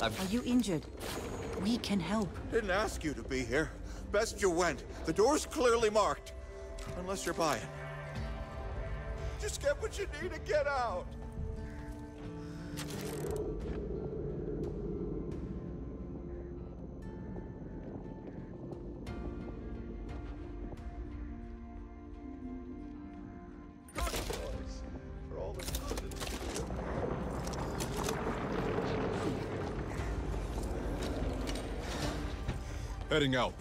Are you injured? We can help. Didn't ask you to be here. Best you went. The door's clearly marked. Unless you're buying. Just get what you need to get out. Heading out.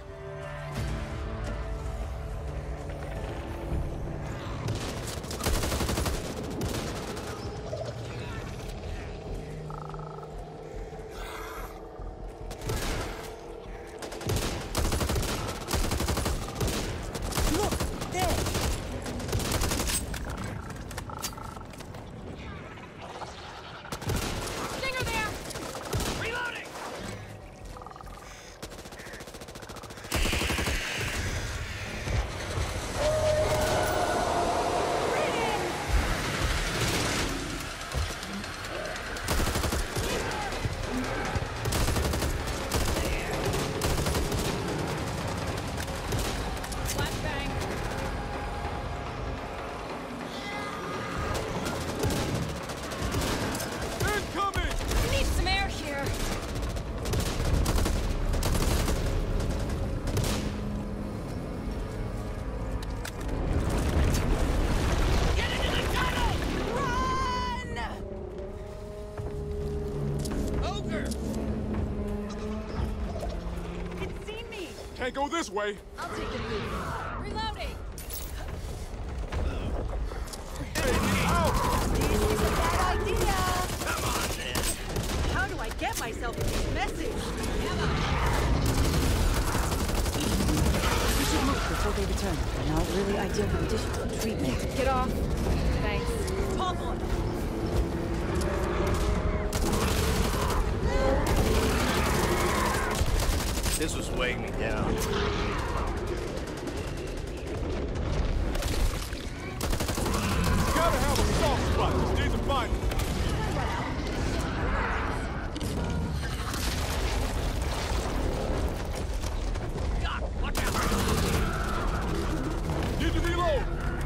Can't go this way. I'll take the boot. Reloading. This is a bad idea. Come on, then. How do I get myself in this message? We should move before they return. They're not really ideal conditions for treatment. Get off. Thanks. Pop on. This was weighing me down. Gotta have a soft spot. Just need to find it. Watch out! Need to reload.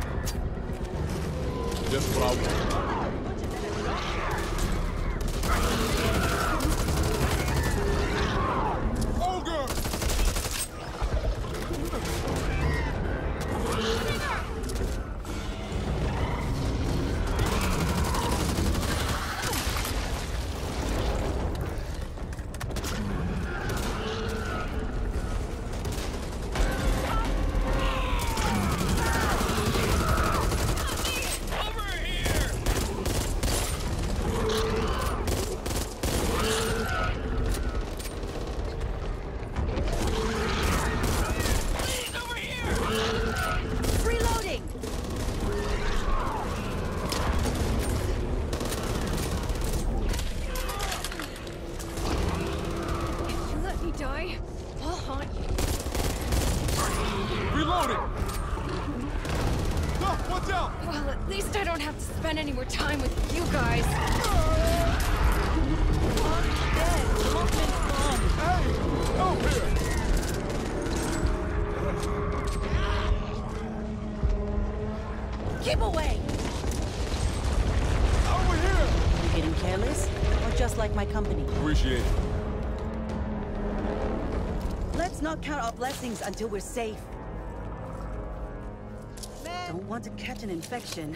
Just what I want. Any more time with you guys. Keep away! Over here! You getting careless? Or just like my company? Appreciate it. Let's not count our blessings until we're safe. Don't want to catch an infection.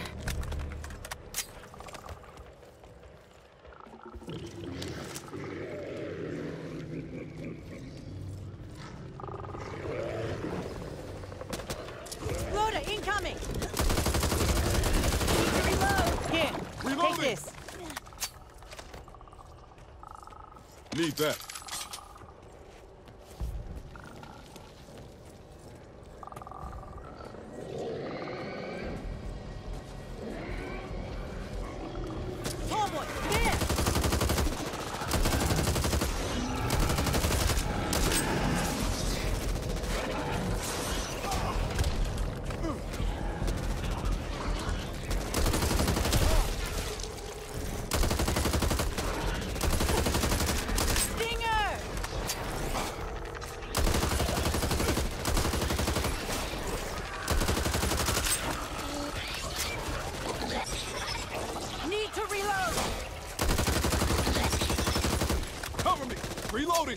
Rhoda, incoming! Reload! Here, Reloading. take this. Need that. Reloading!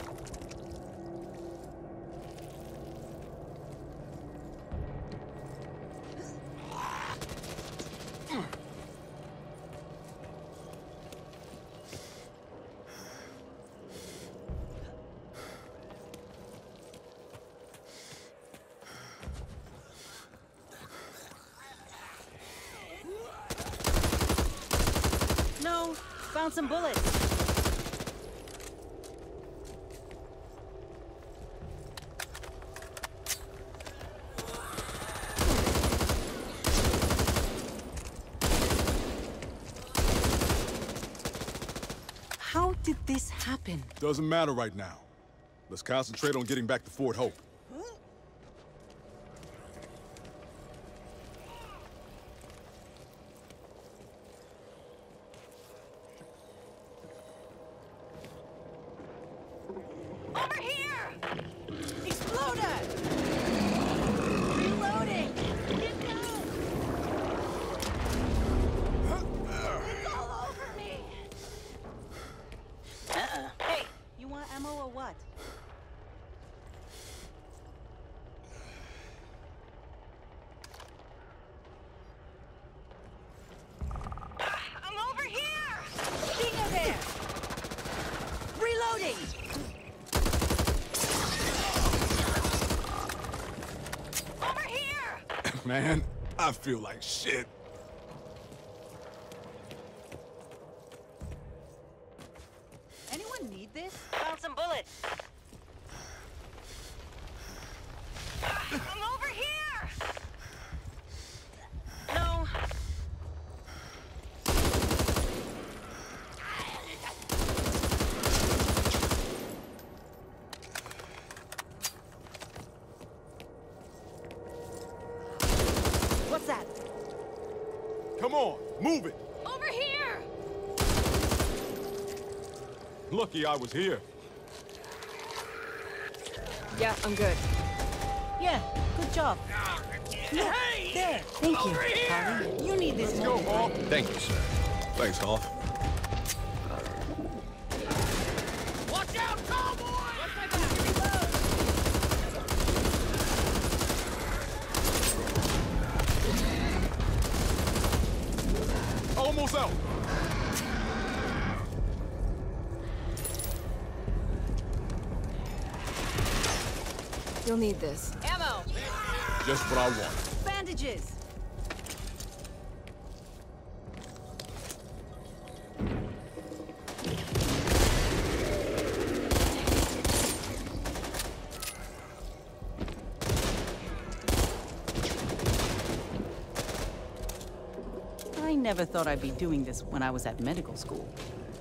No, found some bullets. How did this happen? Doesn't matter right now. Let's concentrate on getting back to Fort Hope. Over here! Exploder! Reloading! Get down! It's all over me! Hey, you want ammo or what? I'm over here! Stinger there! Reloading! Over here! Man, I feel like shit. Anyone need this? Found some bullets. I'm over here! No. What's that? Come on, move it. Over here! Lucky I was here. Yeah, I'm good. Yeah, good job. Look, there. Thank you. Harvey, you need this Let's go, one. Hawk. Thank you, sir. Thanks, Hawk. Watch out, cowboy! Almost out. You'll need this. Ammo. Just what I want. Bandages. I never thought I'd be doing this when I was at medical school.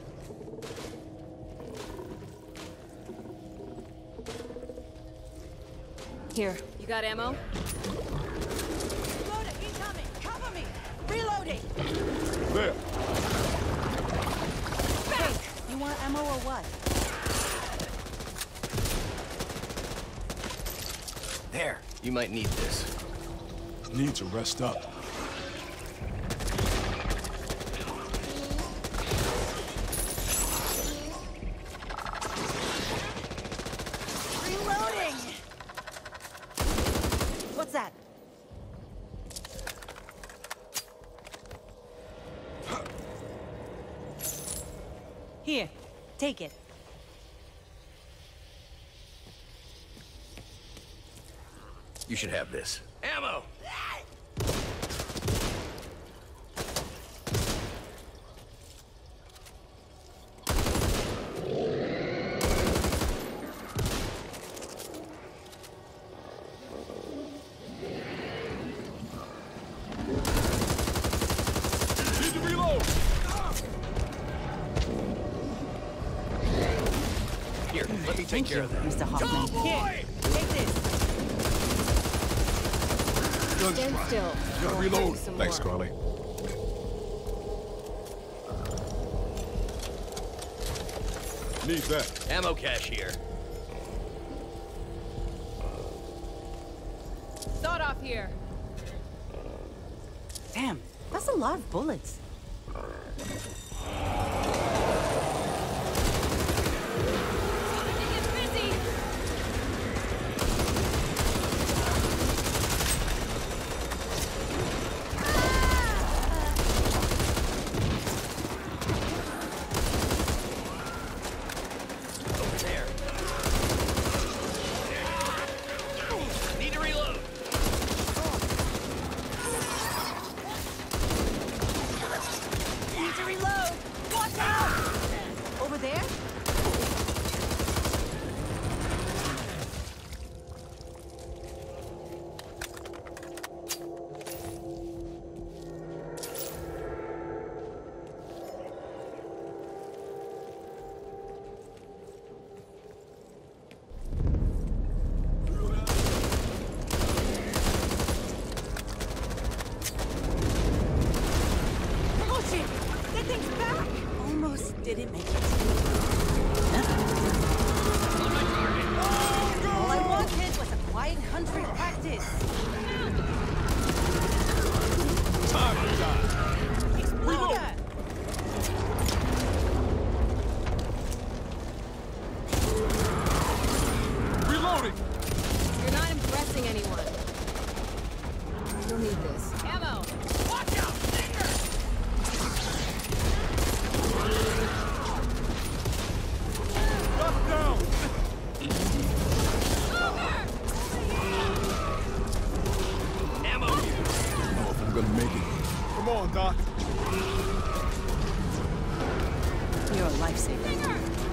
Here, you got ammo? Reloading, incoming! Cover me! Reloading! There. Hey, you want ammo or what? There, you might need this. Need to rest up. Reloading! What's that? Here, take it. You should have this. Ammo! Need to reload. Here, let me take care of that. Mr. Hoffman. Here, take this. Stand still. Gotta I'll reload. bring some Thanks, more. Carly. Need that. Ammo cache here. Sawed off here. Damn, that's a lot of bullets. almost didn't make it. All I wanted was a quiet country practice. Time to die. Exploder! Reloading! You're not impressing anyone. You'll need this. Ammo! Watch out! Stinger! Knock down! Ammo here. Oh, if I'm gonna make it. Come on, Doc. You're a lifesaver.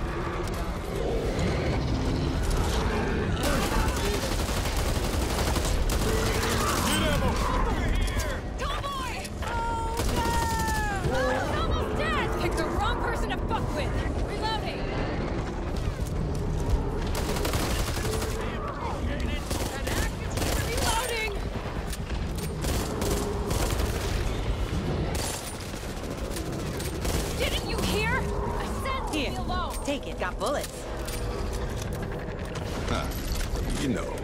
Need ammo! Tomboy! Oh, no! Almost dead! Picked the wrong person to fuck with! Reloading! Reloading! Didn't you hear? I said leave me Here, alone! take it. Got bullets. You know.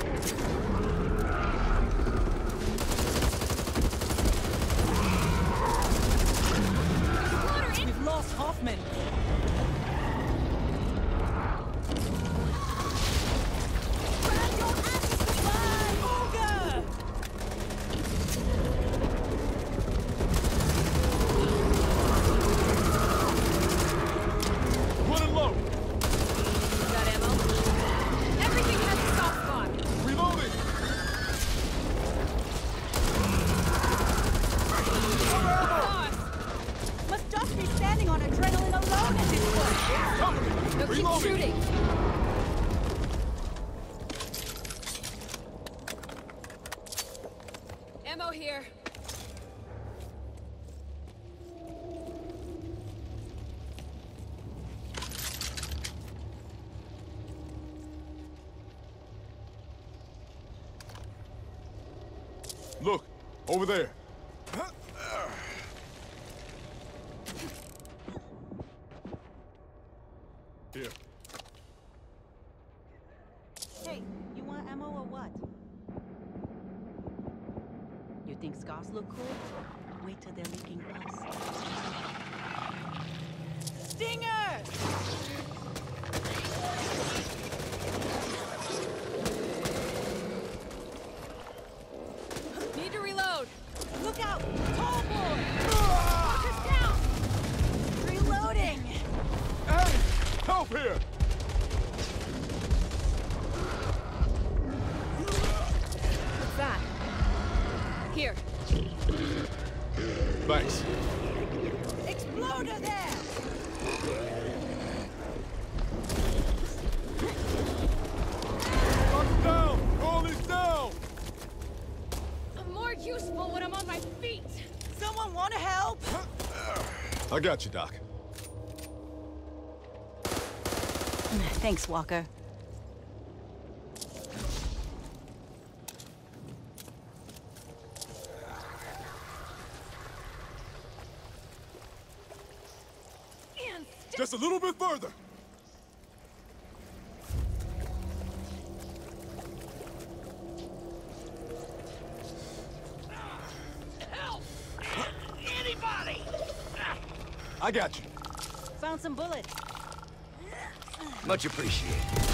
We've lost Hoffman. Grab your asses to fly! Olga! Running low! Got ammo? Everything has a soft spot! Reloading! Boss! Must just be standing on adrenaline alone at this point. Cover me! No, keep Reloading! shooting! Ammo here. Look, over there. Here. Hey, you want ammo or what? You think scars look cool? Wait till they're leaking us. Stinger! Need to reload. Look out! Tall boy! Focus down! Reloading! Hey! Help here! What's that? Here. Thanks. Exploder there! Knock down! All is down! I'm more useful when I'm on my feet. Someone want to help? I got you, Doc. Thanks, Walker. And Just a little bit further! Help! Anybody! I got you. Found some bullets. Much appreciated.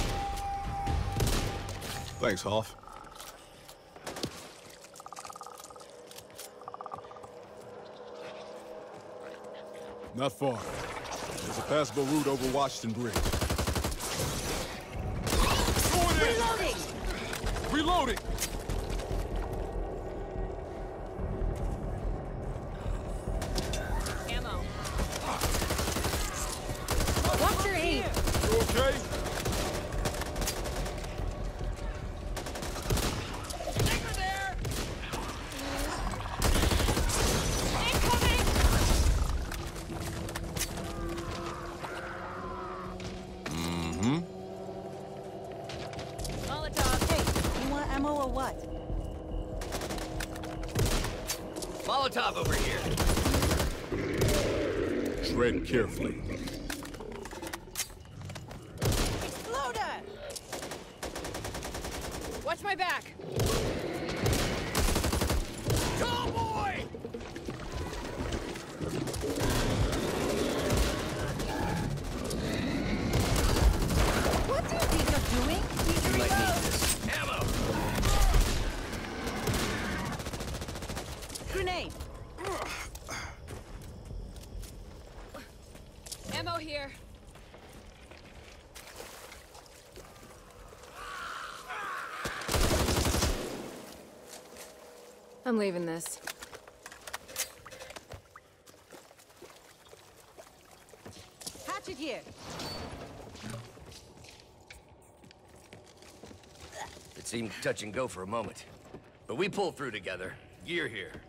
Thanks, Hoff. Not far. There's a passable route over Washington Bridge. Going in! Reloading! Reloading! ammo. Watch your aim. You okay? Incoming! Molotov. Hey, you want ammo or what? Molotov over here. Tread carefully. ammo here. I'm leaving this. Hatchet here. It seemed touch and go for a moment. But we pulled through together. Gear here.